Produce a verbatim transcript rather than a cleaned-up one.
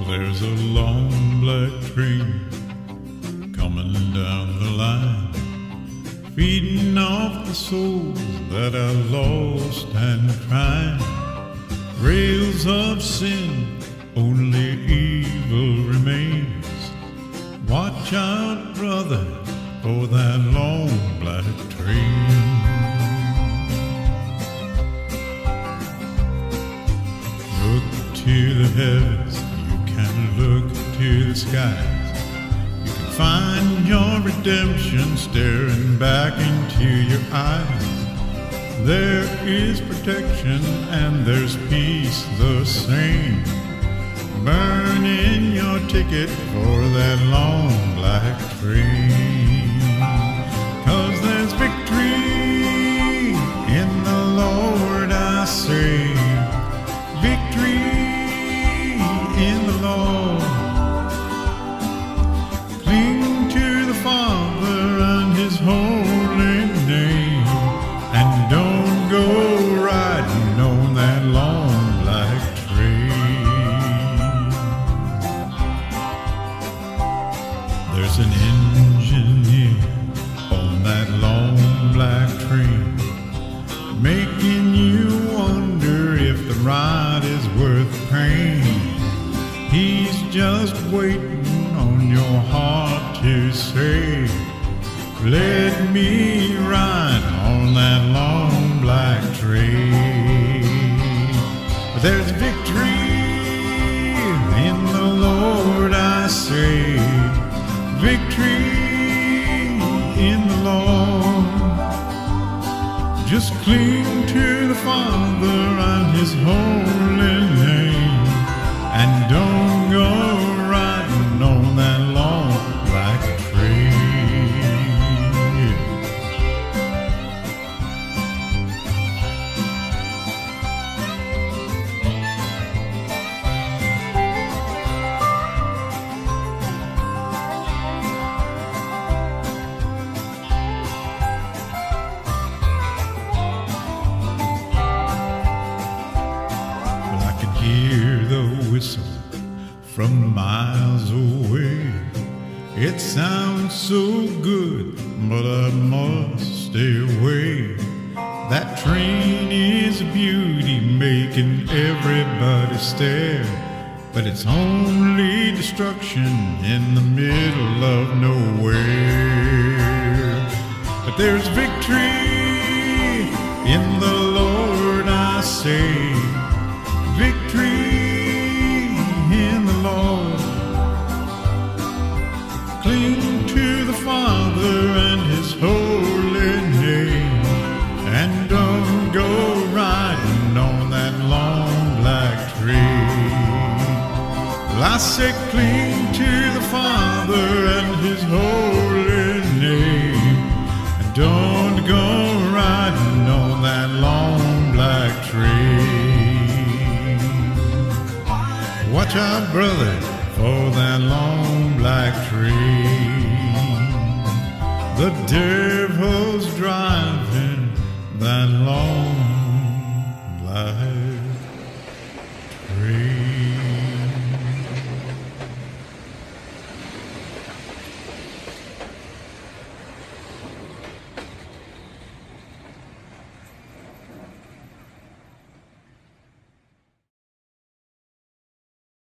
There's a long black train coming down the line, feeding off the souls that are lost and crying. Rails of sin, only evil remains. Watch out, brother, for that long black train. Look to the heavens, you can look to the skies. You can find your redemption staring back into your eyes. There is protection and there's peace the same. Burn in your ticket for that long black train. 'Cause there's victory in the Lord, I say. Victory in the Lord. Cling to the Father and His holy name, and don't go riding on that long black train. There's an engineer on that long black train, making you wonder if the ride is worth paying. He's just waiting on your heart to say, let me ride on that long black train. But there's victory in the Lord, I say. Victory in the Lord. Just cling to the Father and His holy name, and don't go riding on that long black train. Hear the whistle from miles away. It sounds so good, but I must stay away. That train is a beauty, making everybody stare, but it's only destruction in the middle of nowhere. But there's victory in the Lord, I say. Victory in the Lord. Cling to the Father and His holy name, and don't go riding on that long black train. Well, I say cling to the Father and His holy name, and don't go riding on that long black train. Watch out, brother, for that long black train. The devil's driving that long black train.